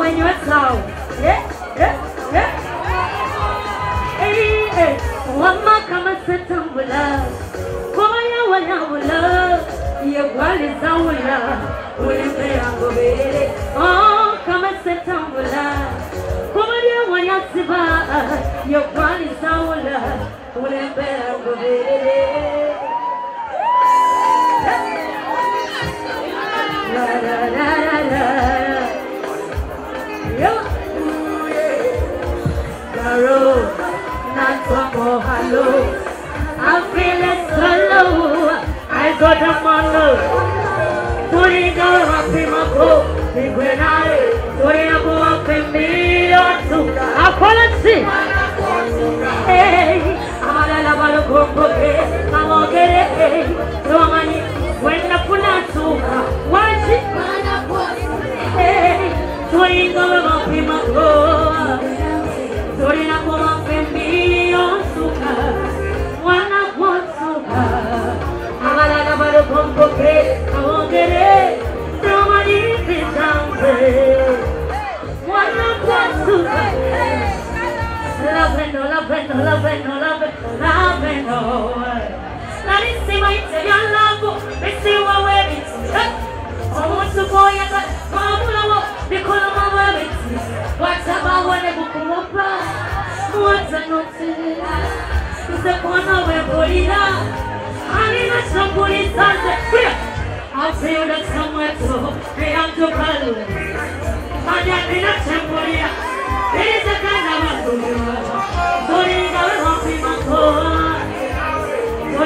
when you're sound. Yeah, yeah, yeah. Hey, hey. Wama kama setambula. Waya wula. Ye wali zawula. Ulimbe yango bere. Oh, kama setambula. Waya siba. Ye wali zawula. Ulimbe yango bere. La la la la la. Yo, Caro, not more hello. I feel it solo. I got a mono. Putting out happy mako. When I putting up up in me or two. I policy. Hey, I'm a lava go. I'm okay. No money. When the Punatuka, watch it, hey, Torin go up in my floor, Torin up up in me on Suka, one up one Suka, I'm a lot of Pompoke, I won't get it, throw my easy down there, one up one Suka, love it, Nani sima ite yangu, mesiwa webiti. Omutu boya ka mamula wo, bikola mawebiti. Wataba wane bukumupa, wata notila. Nse kwana webolila, anina chambuli sante. I'll see you next somewhere too. Hey, I'm too cold. Manya nina chambulia, it is a kind of a good. So you gotta help me, my boy. Hey,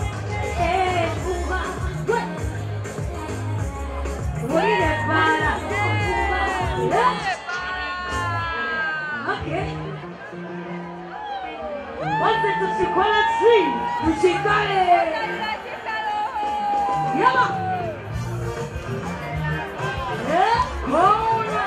Wait a minute. Wote tushikole chini. Tushikale. Yama. Kona.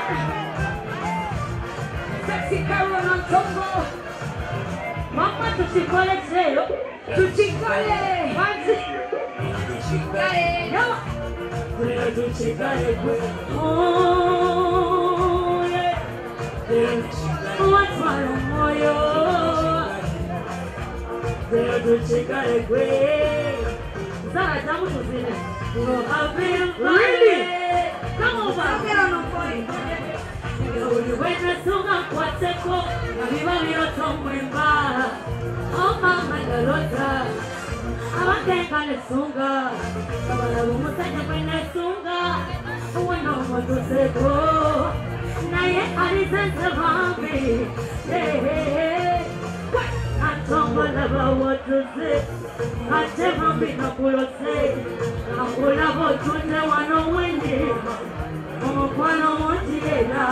Sexy Carol on Tongo. Mama tushikole chini. Tushikale. Tushikale. Yama. Tushikale. Oh yeah. What's my moyo? Tushikale kwe. Zara jamu tuzine. Really? Come over. Uliweza sunga kwa teko. Naviva viroto mwemba. Oh mama galota. Awakenga nesunga. Kabala bumusanya kwenye sunga. Uweno moto seko. Naye alizenze vambi. Hey, hey, hey. Atongo lava wotuse. Ate vambi nakulose. Nakula votunde wano wende. Omokwano motiela.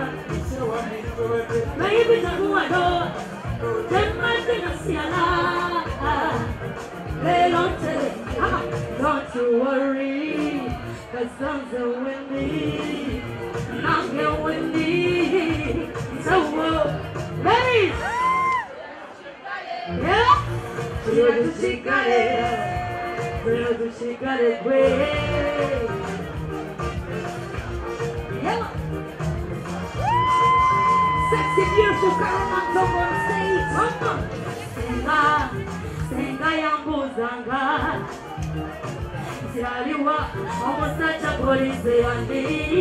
Baby takuwa do. Temate nasiala. Don't you worry, cause songs are windy, I'm getting windy, so ladies, yeah, she got it, great, yeah, sexy, beautiful, Carol on stage, Senga yambuzanga Siraliwa Omusacha police yandi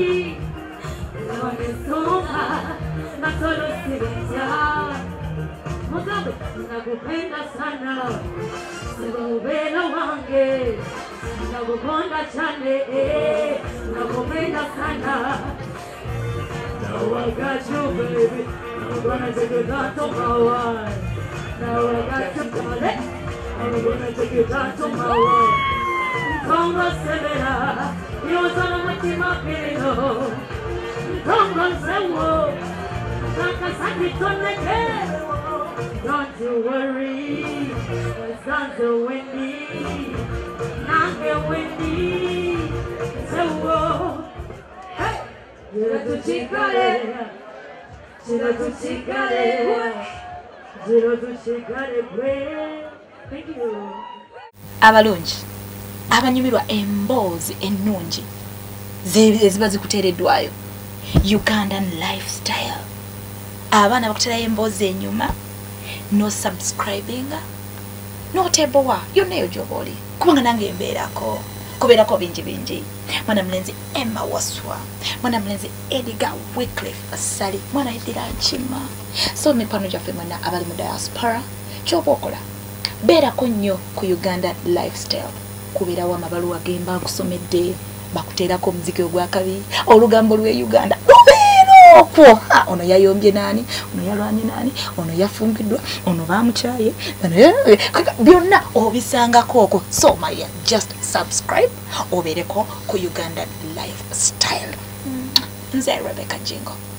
Wanesonga Natolo sibenja Mugabe Nakupenda sana Sibaubela wange Nakuponda chane Nakupenda sana Now I got you baby I'm gonna take you down to my wife Now I got you, I'm gonna take you down to my world. Tonga Severa, you're gonna make him up here. Tonga Sewo, Nakasaki Toneke. Don't you worry, it's not so windy. Not get windy. Sewo, hey, you're to Chicale. You're to Chicale. Thank you. Abalungi abanyumirwa emboozi ennungi ziba zikuteereddwayo Ugandan lifestyle abaana bakuterayo emboozi enyuma no subscribing no tebowa yoneyo gy'obaoli kubanga nange mbeerako kubeerako bingi mwana mulenzi Emma Waswa mwana mulenzi Edgar Wycliffe Asali mwana Edira Nchima so mipano gyaffe mwena abali mu diaspora ky'oba okola beerako nnyo ku Uganda lifestyle kubeerawo amabaluwa gemba nkusomedde bakuteerako omuziki ogwakabi olugambo lw'e Uganda lubeera okwo ono yayombye nani ono yalwanye nani ono yafumbiddwa ono bamukyaye byonna obisangako okwo so my just subscribe obeereko ku Uganda lifestyle nze Rebecca Jingo